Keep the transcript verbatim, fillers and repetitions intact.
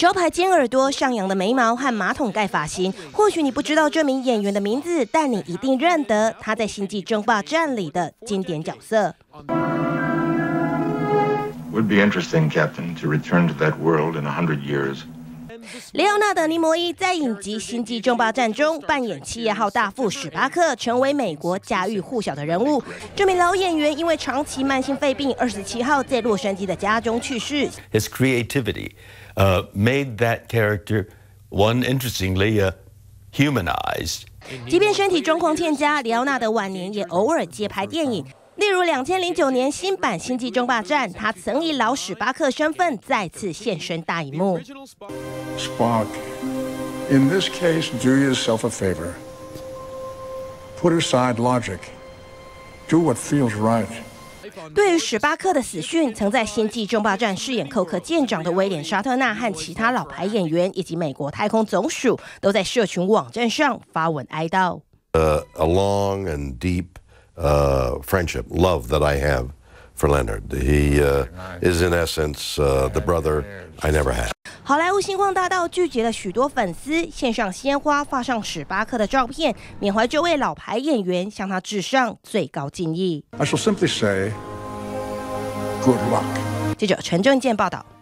招牌尖耳朵、上扬的眉毛和马桶盖发型，或许你不知道这名演员的名字，但你一定认得他在《星际争霸战》里的经典角色。 Would be interesting, Captain, to return to that world in a hundred years. 雷奥纳德·尼摩伊在影集《星际争霸战》中扮演企业号大副史巴克，成为美国家喻户晓的人物。这名老演员因为长期慢性肺病，二十七号在洛杉矶的家中去世。 His creativity uh, made that character one interestingly uh, humanized. 即便身体状况欠佳，里奥纳德晚年也偶尔接拍电影。 例如，两千零九年新版《星际争霸战》，他曾以老史巴克身份再次现身大荧幕。 Spock, in this case, do yourself a favor. Put aside logic. Do what feels right. 对于史巴克的死讯，曾在《星际争霸战》饰演寇克舰长的威廉·沙特纳和其他老牌演员以及美国太空总署都在社群网站上发文哀悼。 Uh, a long and deep. Uh, friendship, love that I have for Leonard. He uh, is in essence uh, the brother I never had. 好莱坞星光大道聚集了许多粉丝，献上鲜花，发上史巴克的照片，缅怀这位老牌演员，向他致上最高敬意。 I shall simply say, good luck. 记者陈正健报道。